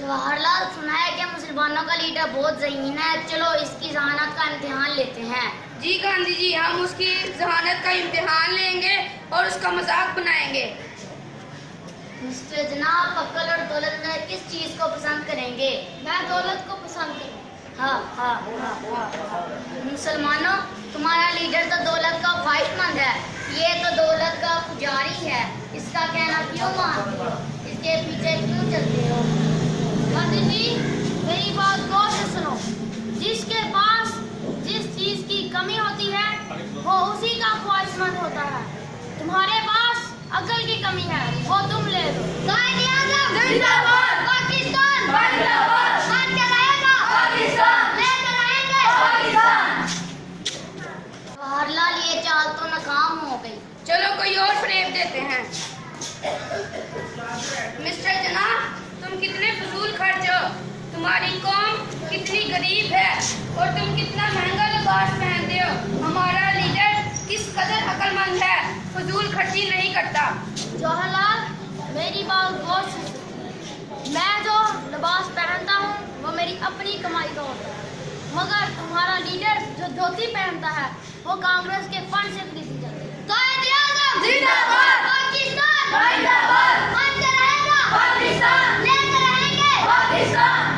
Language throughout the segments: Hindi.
जवाहरलाल, सुना है कि मुसलमानों का लीडर बहुत ज़हीन है, चलो इसकी जहानत का इम्तिहान लेते हैं। जी गांधी जी, हम उसकी जहानत का इम्तिहान लेंगे और उसका मजाक बनाएंगे। मिस्टर जनाब, अक्ल और दौलत में किस चीज़ को पसंद करेंगे? मैं दौलत को पसंद करूँ। मुसलमानों, तुम्हारा लीडर तो दौलत का ख्वाहिशमंद है, ये तो दौलत का पुजारी है, इसका कहना क्यों मानते हो? इसके पीछे क्यों चलते हो? गांधी जी, मेरी बात गौर से सुनो। जिसके पास जिस चीज की कमी होती है वो उसी का ख्वाहिशमंद होता है। तुम्हारे पास अकल की कमी है, वो तुम ले लो। क़ायद आज़म जिंदाबाद, पाकिस्तान जिंदाबाद, बनके रहेगा पाकिस्तान, लेके रहेंगे पाकिस्तान। जवाहरलाल, ये चाल तो नाकाम हो गई। चलो कोई और फ्रेम देते हैं। मिस्टर जनाब, तुम कितने फजूल खर्च हो, तुम्हारी कौम कितनी गरीब है और तुम कितना महंगा लिबास पहनते हो। हमारा लीडर किस कदर अक्लमंद है, फजूल खर्ची नहीं करता। जवाहरलाल, मेरी बात गौर से सुनो। मैं जो लिबास पहनता हूँ वो मेरी अपनी कमाई का होता है, मगर तुम्हारा लीडर जो धोती पहनता है वो कांग्रेस के फंड से खरीदी जाती है। क़ायद आज़म जिंदाबाद, पाकिस्तान जिंदाबाद, बनके रहेगा पाकिस्तान, लेके रहेंगे Pakistan.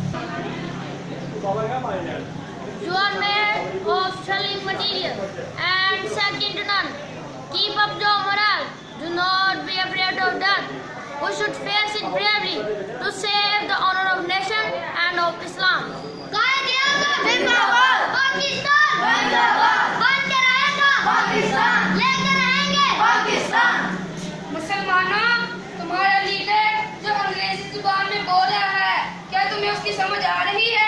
You are made of selling material and second to none. Keep up your morale. Do not be afraid of death. We should face it bravely to save the honor of nation and of Islam. क़ायद आज़म जिंदाबाद, पाकिस्तान जिंदाबाद, बनके रहेगा पाकिस्तान, लेके रहेंगे पाकिस्तान। मुसलमानों, तुम्हारा लीडर जो अंग्रेजी जुबान में बोल रहा है, क्या तुम्हें उसकी समझ आ रही है?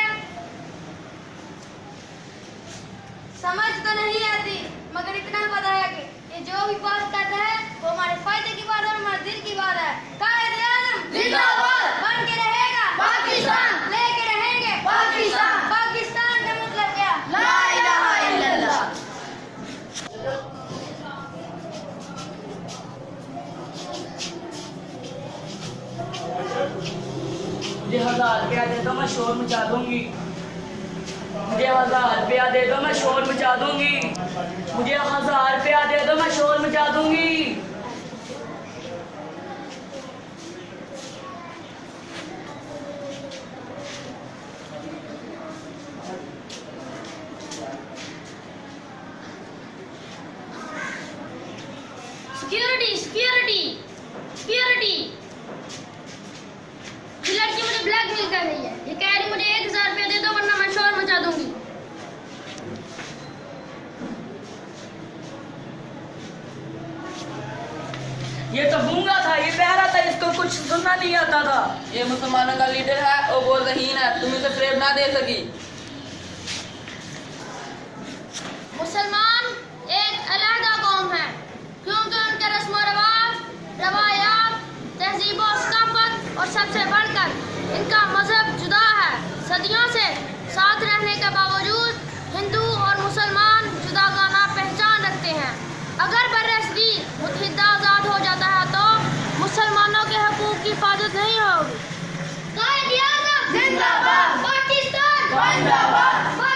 समझ तो नहीं आती, मगर इतना पता है कि ये जो भी बात करता है वो हमारे फायदे की बात है और हमारे दिल की बात है। क़ायद आज़म जिंदाबाद, बनके रहेगा पाकिस्तान, लेके रहेंगे पाकिस्तान। पाकिस्तान का मतलब क्या? ला इलाहा इल्लल्लाह। मुझे 1000 रुपया दे दो, मैं शोर मचा दूंगी। मुझे 1000 रुपया दे दो, मैं शोर मचा दूंगी। मुझे 1000 रुपया दे दो, मैं शोर मचा दूंगी। Security security security. ये लड़की मुझे ब्लैकमेल कर रही है, ये कह रही मुझे 1000 रुपया दे दो वरना मैं शोर मचा दूंगी। ये तो गूंगा था, ये बहरा था, इसको कुछ सुनना नहीं आता था। ये मुसलमानों का लीडर है और वो ज़हीन है, तुम इसे फ्रेम ना दे सकी। मुसलमान एक अलहदा कौम है, क्योंकि उनके रस्म रिवाज, रवायात, तहजीब और सकाफत और सबसे बढ़कर इनका मजहब जुदा है। सदियों से साथ रहने के बावजूद हिंदू और मुसलमान जुदागाना पहचान रखते हैं। अगर बर्रसदीर मुत्तहिदा आज़ाद हो जाता है तो मुसलमानों के हकूक़ की हिफाजत नहीं होगी। क़ायद आज़म जिंदाबाद, पाकिस्तान जिंदाबाद।